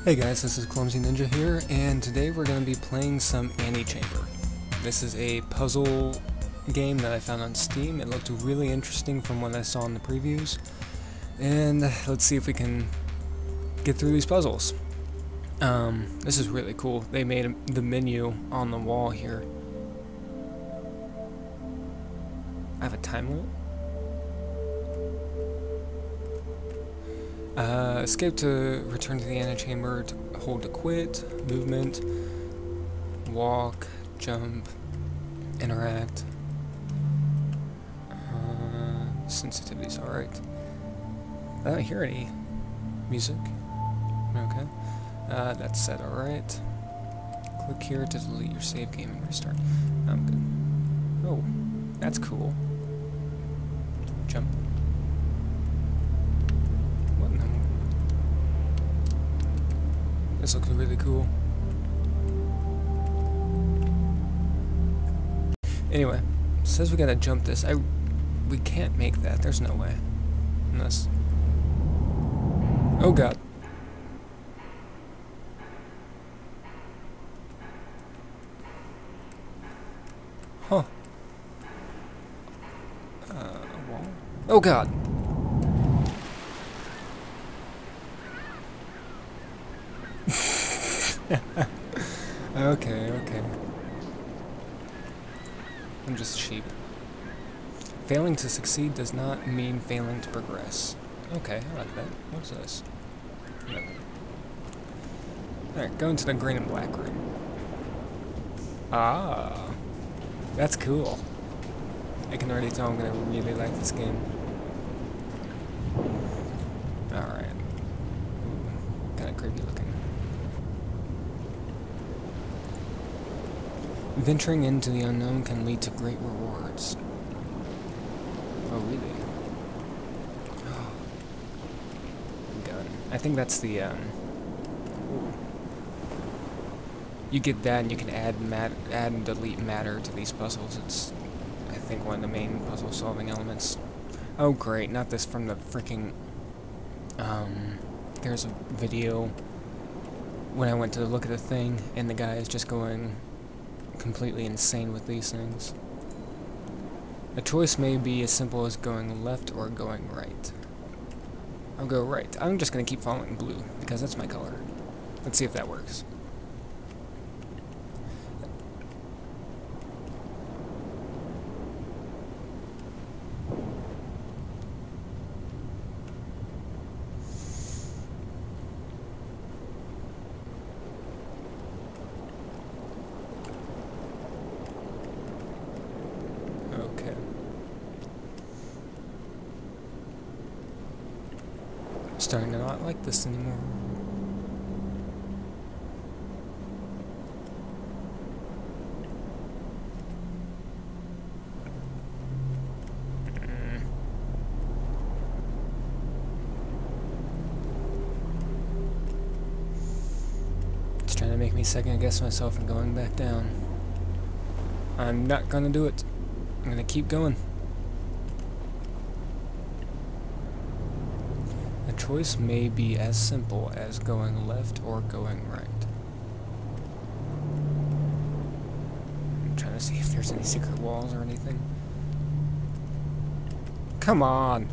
Hey guys, this is Clumsyninja here, and today we're going to be playing some Antichamber. This is a puzzle game that I found on Steam. It looked really interesting from what I saw in the previews, and let's see if we can get through these puzzles. This is really cool. They made the menu on the wall here. I have a time limit. Escape to return to the Antichamber, to hold to quit, movement, walk, jump, interact. Sensitivity's alright. I don't hear any music. Okay. That's set alright. Click here to delete your save game and restart. I'm good. Oh, that's cool. Jump. What in the... This looks really cool. Anyway, it says we gotta jump this. We can't make that. There's no way. Unless... Oh god. Huh. Wall? Oh god. Okay. I'm just sheep. Failing to succeed does not mean failing to progress. Okay, I like that. What's this? Nothing. Alright, go into the green and black room. Ah, that's cool. I can already tell I'm gonna really like this game. Alright. Kinda creepy looking. Venturing into the unknown can lead to great rewards. Oh, really? Oh. Gun. I think that's the, You get that and you can add and delete matter to these puzzles. It's, I think, one of the main puzzle solving elements. Oh, great. Not this from the freaking, there's a video when I went to look at the thing and the guy is just going completely insane with these things. A choice may be as simple as going left or going right. I'll go right. I'm just gonna keep following blue because that's my color. Let's see if that works. Starting to not like this anymore. It's trying to make me second guess myself and going back down. I'm not gonna do it. I'm gonna keep going. A choice may be as simple as going left or going right. I'm trying to see if there's any secret walls or anything. Come on!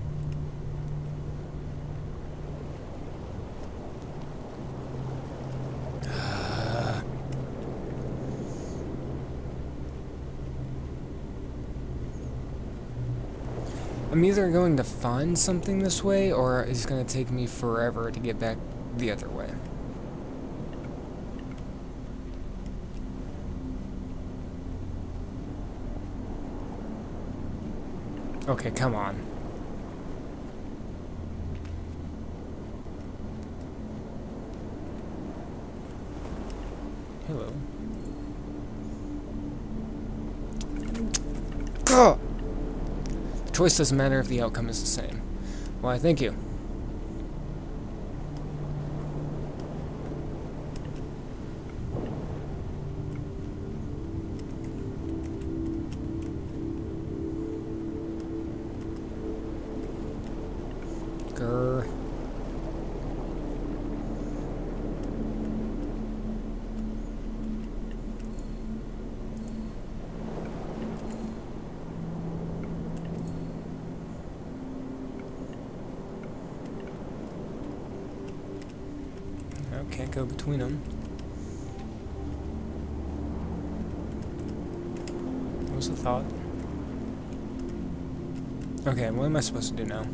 I'm either going to find something this way, or it's going to take me forever to get back the other way. Okay, come on. Hello. Ugh! Choice doesn't matter if the outcome is the same. Why, thank you. Grr. Can't go between them. What was the thought? Okay, what am I supposed to do now?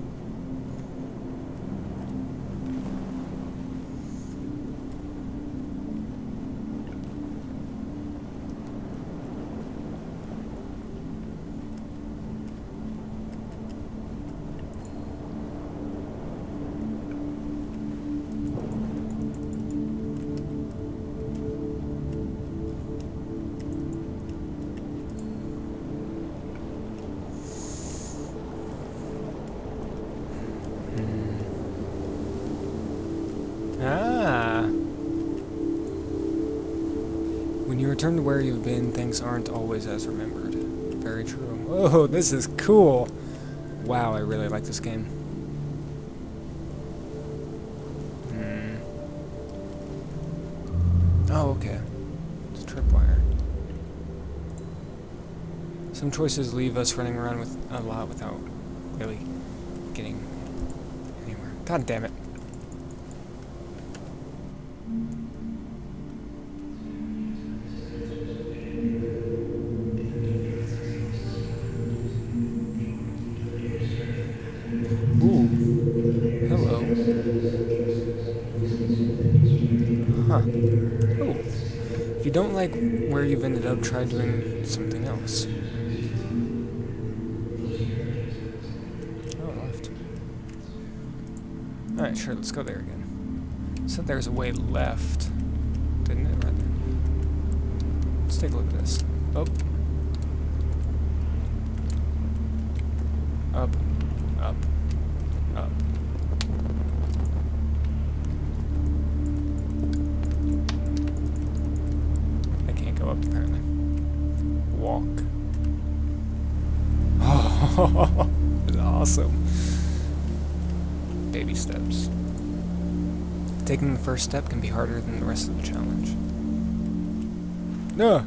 When you return to where you've been, things aren't always as remembered. Very true. Oh, this is cool! Wow, I really like this game. Oh, okay. It's a tripwire. Some choices leave us running around with a lot without really getting anywhere. God damn it. Ooh. Hello. Huh. Oh. If you don't like where you've ended up, try doing something else. Oh, left. Alright, sure, let's go there again. Said there's a way left. Didn't it, right there? Let's take a look at this. Oh. Up. Up. Up. I can't go up, apparently. Walk. Oh, that's awesome. Baby steps. Taking the first step can be harder than the rest of the challenge. No.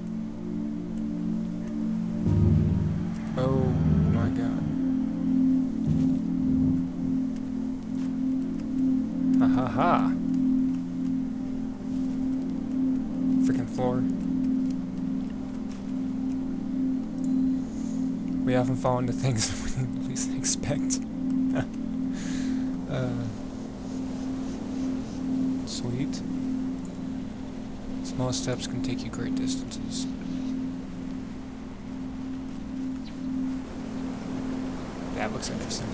Oh my god. Ha ha ha. Freaking floor. We often fall into things we least expect. Sweet. Small steps can take you great distances. That looks interesting.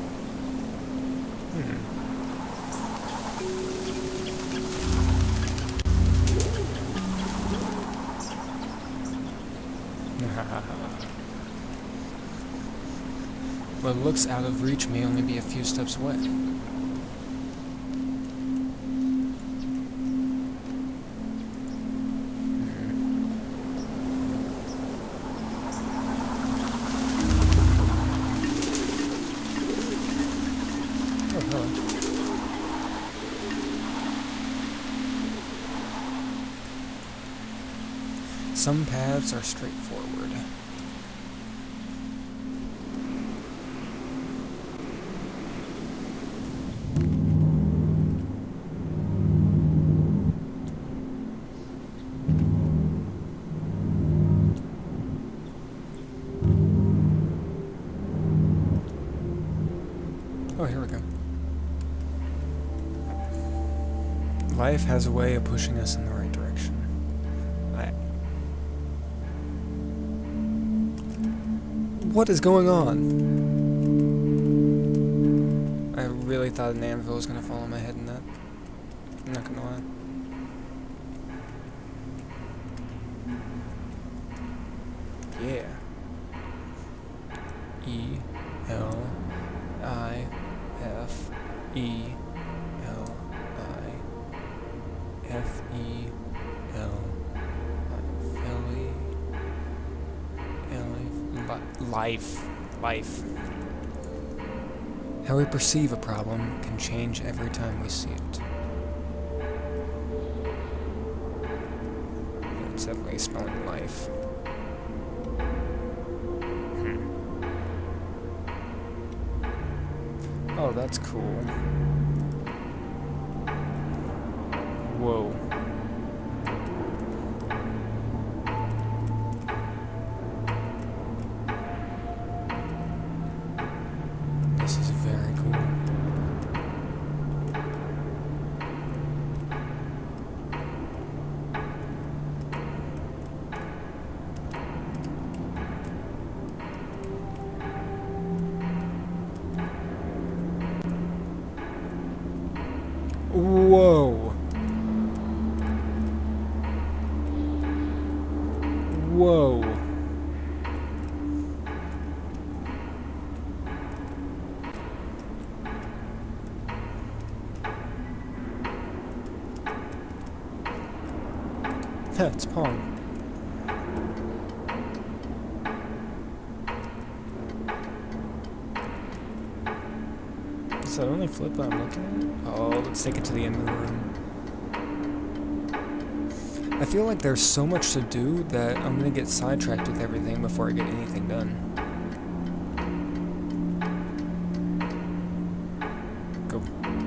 What looks out of reach may only be a few steps away. Oh, hello. Some paths are straightforward. Oh, here we go. Life has a way of pushing us in the right direction. What is going on? I really thought an anvil was going to fall on my head in that. I'm not going to lie. Yeah. Life. How we perceive a problem can change every time we see it. It's definitely spelling life. Oh, that's cool. Whoa. This is very cool. Whoa. Whoa. It's Pong. Does that only flip when I'm looking at it? Oh, let's take it to the end of the room. I feel like there's so much to do that I'm gonna get sidetracked with everything before I get anything done. Go.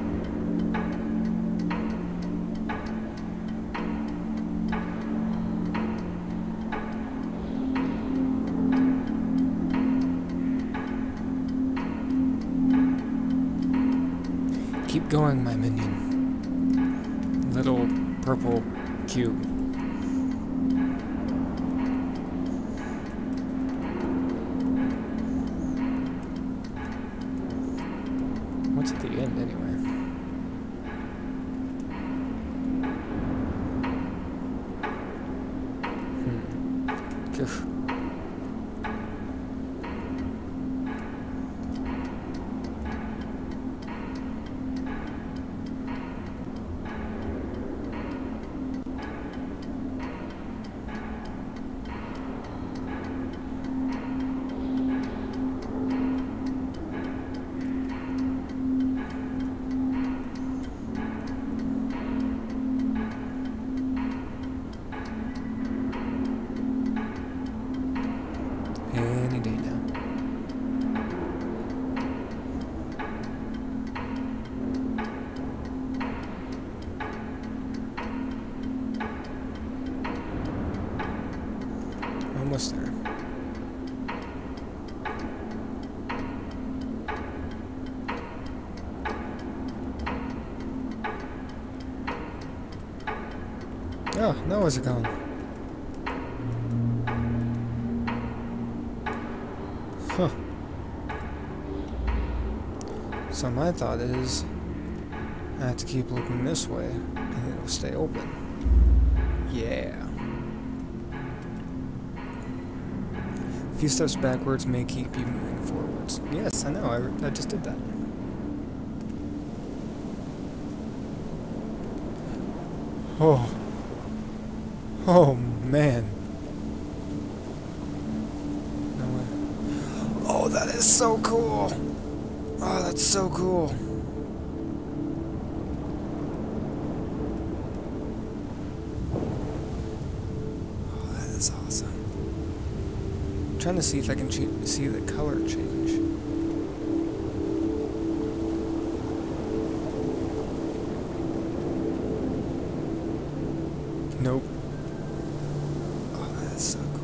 Keep going, my minion. Little purple cube. What's at the end, anyway? Oof. Any day now. Almost there. Oh, now where's it going? Huh. So my thought is, I have to keep looking this way, and it'll stay open. Yeah. A few steps backwards may keep you moving forwards. Yes, I know, I just did that. Oh. Oh, man. Oh, that is so cool! Oh, that's so cool. Oh, that is awesome. I'm trying to see if I can see the color change. Nope. Oh, that is so cool.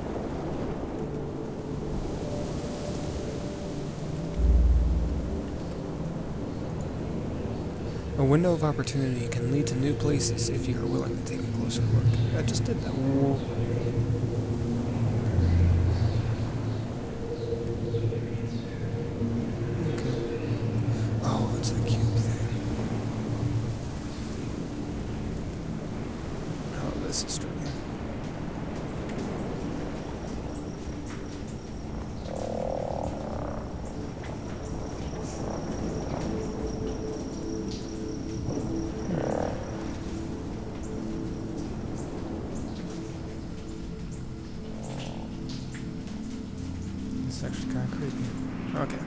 A window of opportunity can lead to new places if you are willing to take a closer look. I just did that. Whoa. Okay. Oh, it's a cube thing. Oh, this is tricky. It's actually kind of creepy. Okay.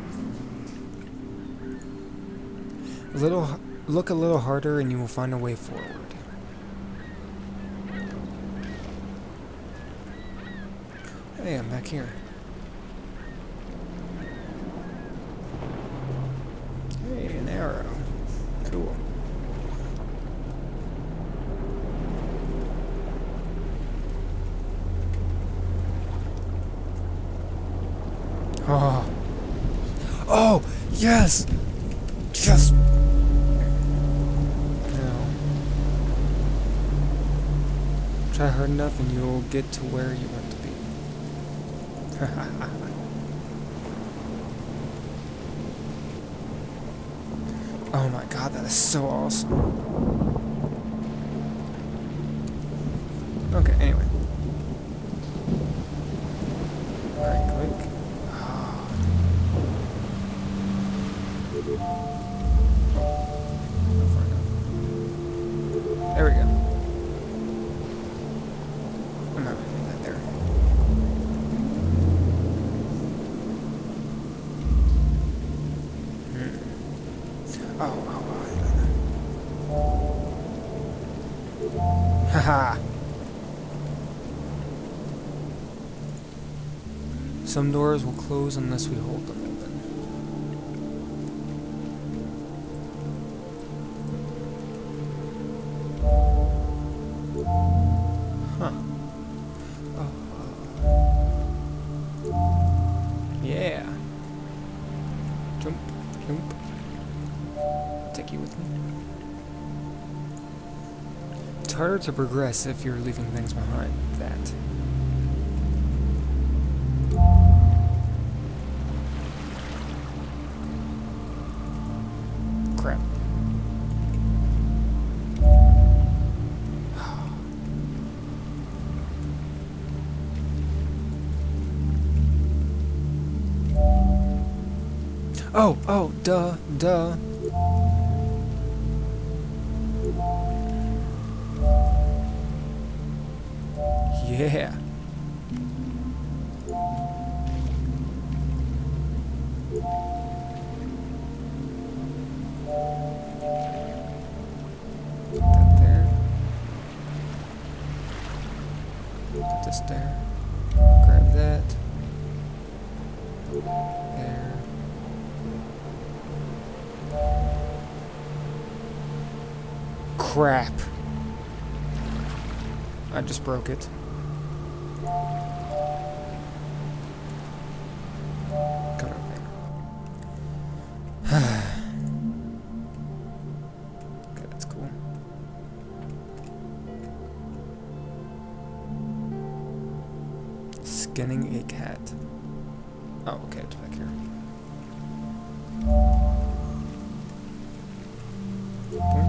Look a little harder and you will find a way forward. Hey, I'm back here. Hey, an arrow. Cool. Oh, yes! Yes! Now, try hard enough and you'll get to where you want to be. Oh my god, that is so awesome. Okay, anyway. Right click. Not far enough. There we go. I'm not putting that there. Oh, haha. Some doors will close unless we hold them open. Huh. Oh. Yeah. Jump, jump. Take you with me. It's harder to progress if you're leaving things behind. That. Crap. Oh, duh. Yeah. That there. Put this there. Grab that. There. Crap. I just broke it. Got it there. Okay, that's cool. Skinning a cat. Oh, okay, it's back here. Boom.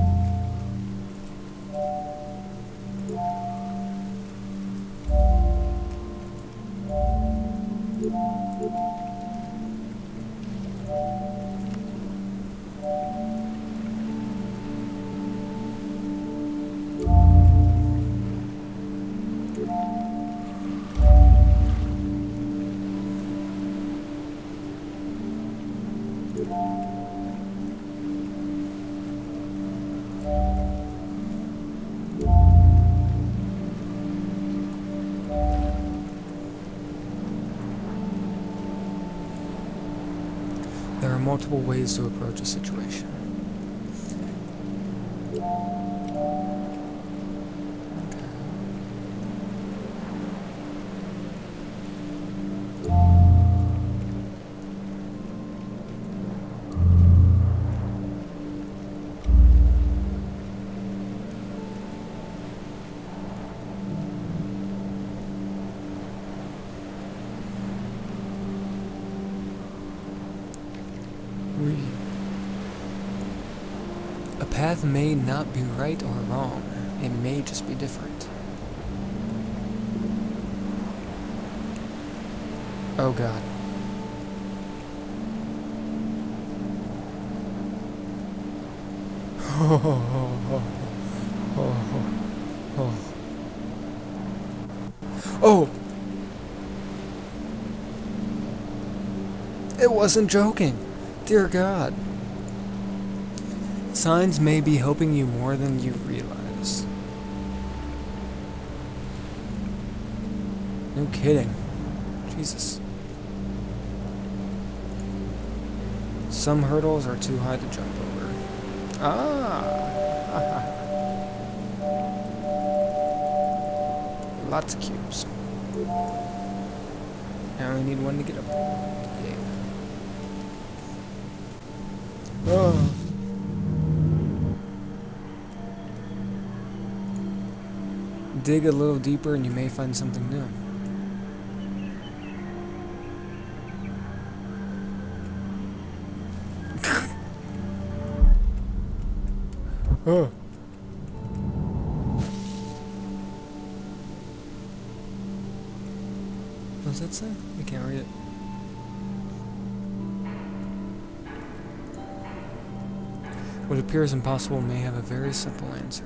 There are multiple ways to approach a situation. A path may not be right or wrong. It may just be different. Oh god. Oh! It wasn't joking! Dear God. Signs may be helping you more than you realize. No kidding. Jesus. Some hurdles are too high to jump over. Ah! Lots of cubes. I only need one to get up there. Yeah. Oh. Dig a little deeper and you may find something new. Oh. What does that say? I can't read it. What appears impossible may have a very simple answer.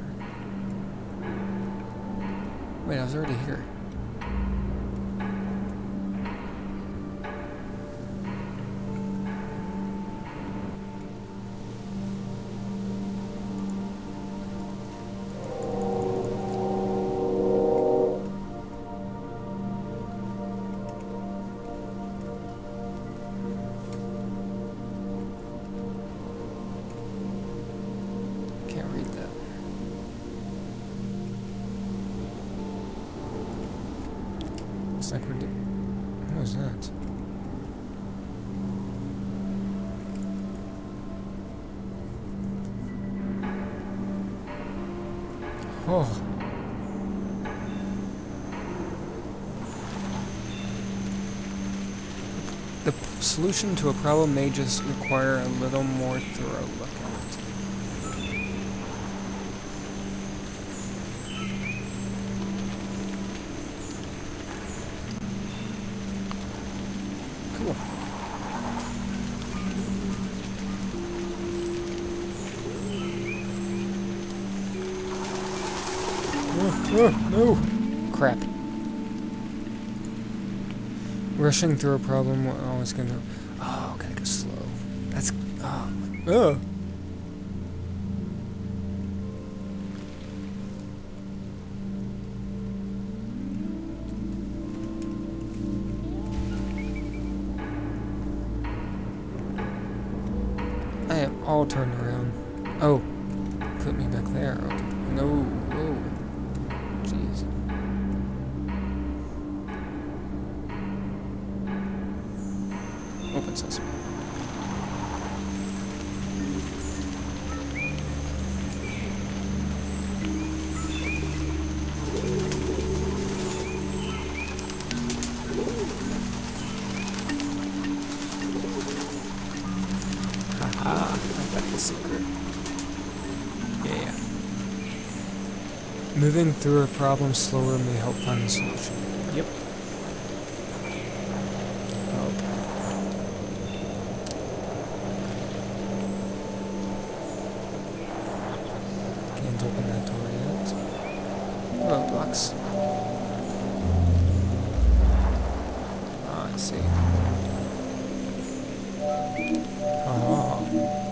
Wait, I was already here. Can't read that. It's like we're doing. What was that? Oh. The solution to a problem may just require a little more thorough look at it. Cool. No! Crap. Rushing through a problem, we're always gonna... Oh, gotta go slow. That's... Oh. I am all turned around. Oh. Put me back there. Okay. No. Oh. Jeez. Open sesame. Haha, I found the secret. Yeah. Moving through a problem slower may help find the solution. Yep. Can't open that door yet. Roadblocks. Oh, I see. Oh.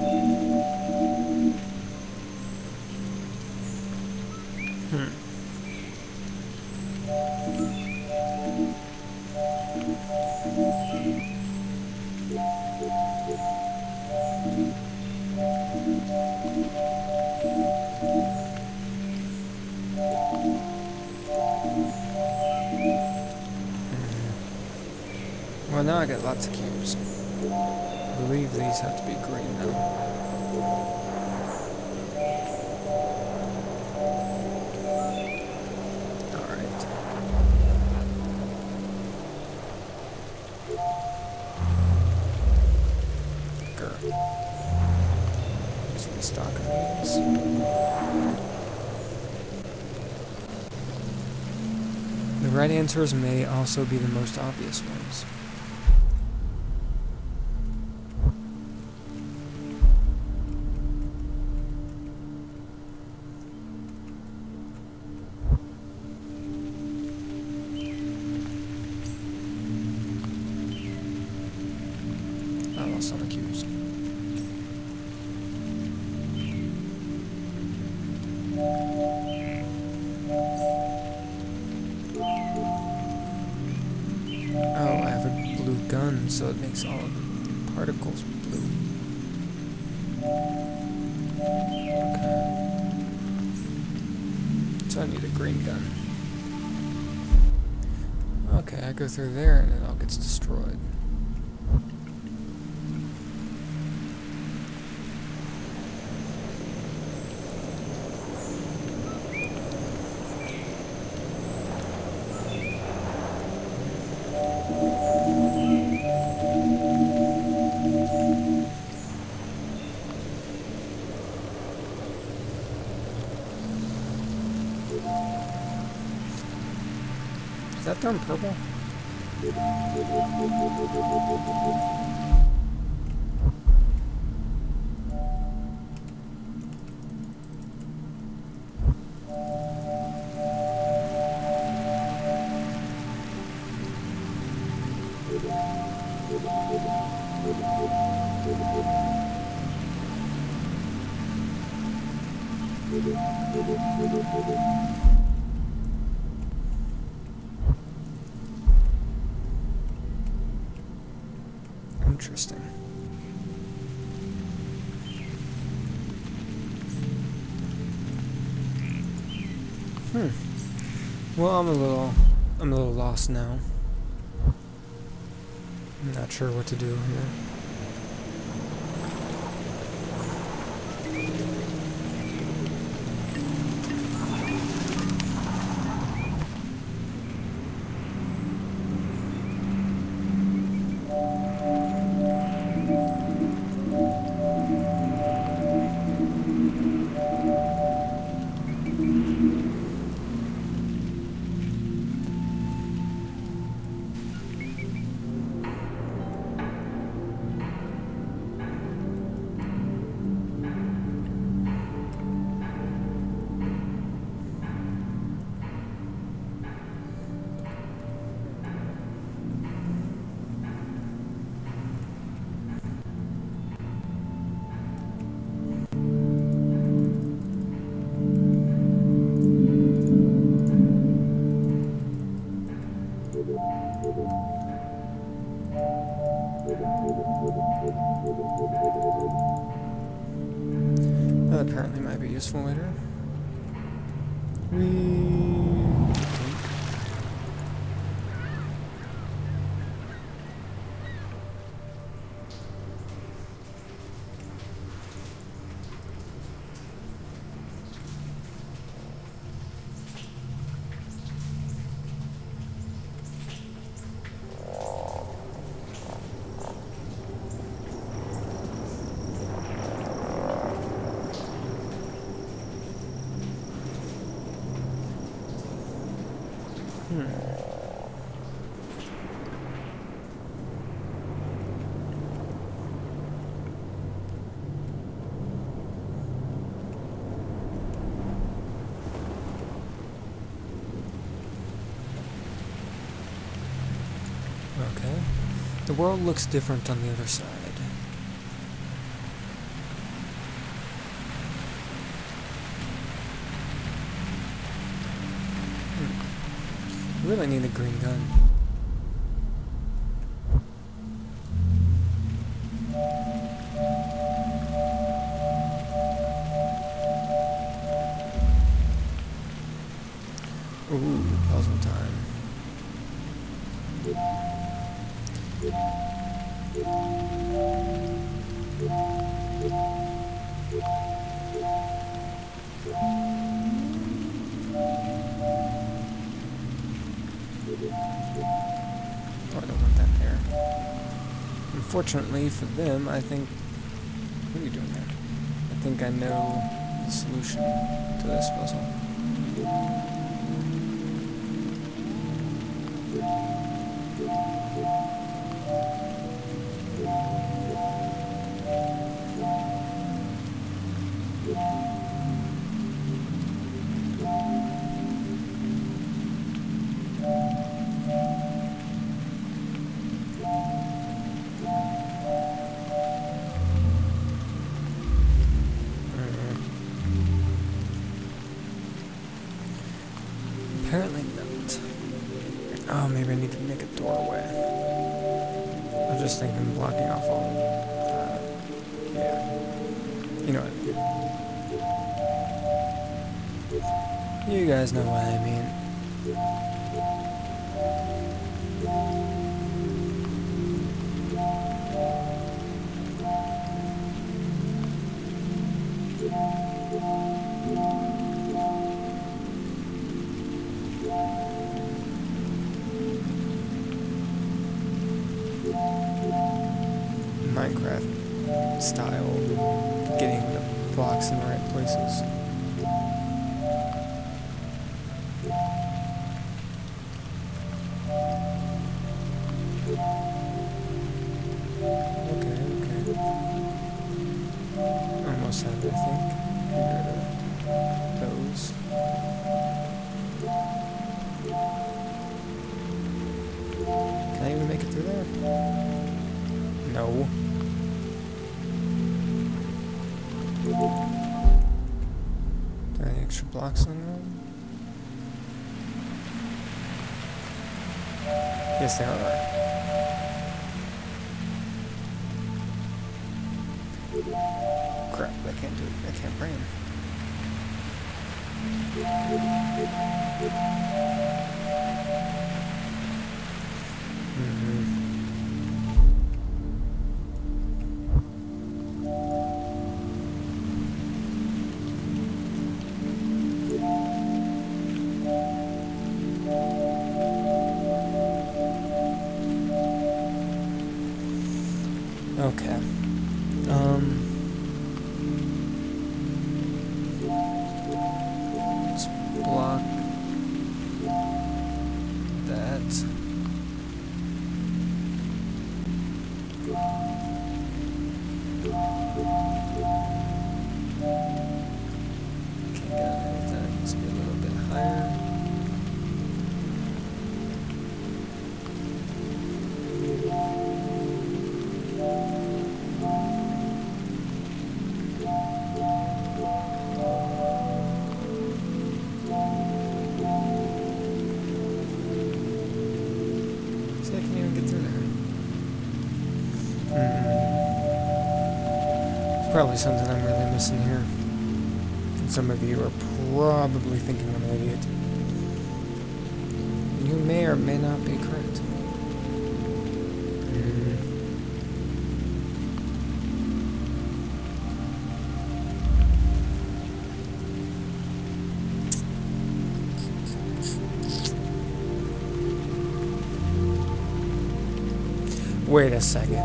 Well, now I got lots of cubes. I believe these have to be green now. Alright. Grr. Just restock on these. The right answers may also be the most obvious ones. I lost all the cubes. Oh, I have a blue gun, so it makes all of the particles blue. Okay. So I need a green gun. Okay, I go through there and it all gets destroyed. that turn purple? Interesting. Well, I'm a little lost now. I'm not sure what to do here. That apparently might be useful later. Okay. The world looks different on the other side. I really need a green gun. Ooh, puzzle time. Oh, I don't want that there. Unfortunately for them, I think... What are you doing there? I think I know the solution to this puzzle. Apparently not. Oh, maybe I need to make a doorway. I was just thinking blocking off all... yeah. You know what? You guys know what I mean. Minecraft style, getting the blocks in the right places. send, I think. Those. Can I even make it through there? No. Are there any extra blocks on the road? Yes, there are. Crap, I can't do it. I can't bring him. Okay. Let's block that. Can't get anything. Let's be a little bit higher. See, I can't even get through there. There's probably something I'm really missing here. And some of you are probably thinking I'm an idiot. You may or may not be correct. Wait a second.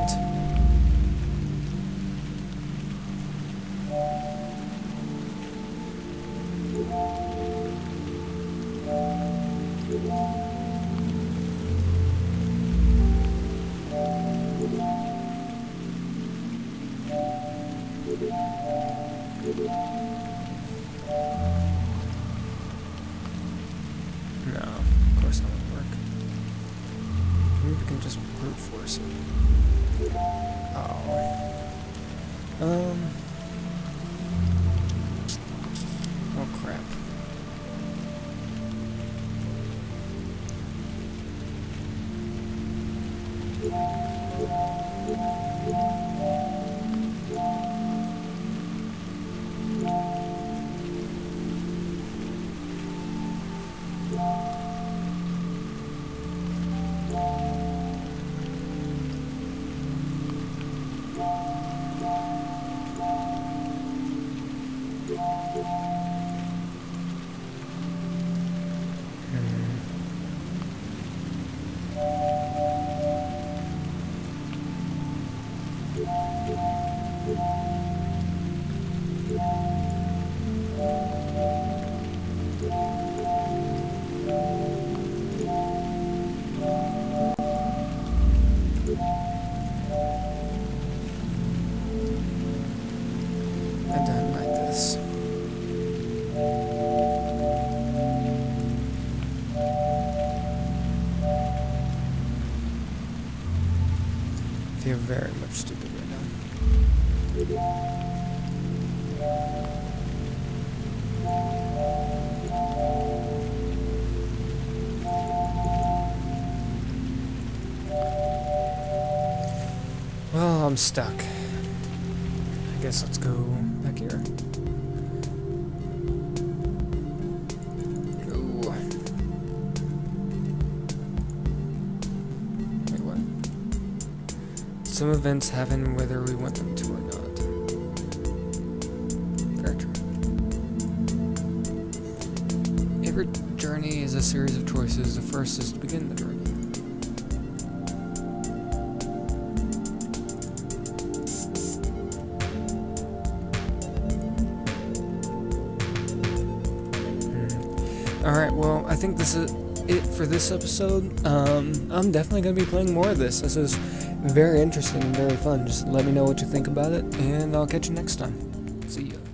No, of course that won't work. Maybe we can just brute force it. Oh, crap. I don't like this. I feel very much stupid right now. Well, I'm stuck. I guess let's go back here. Ooh. Wait, what? Some events happen whether we want them to or not. Very true. Every journey is a series of choices. The first is to begin the journey. Alright, well, I think this is it for this episode. I'm definitely going to be playing more of this. This is very interesting and very fun. Just let me know what you think about it, and I'll catch you next time. See ya.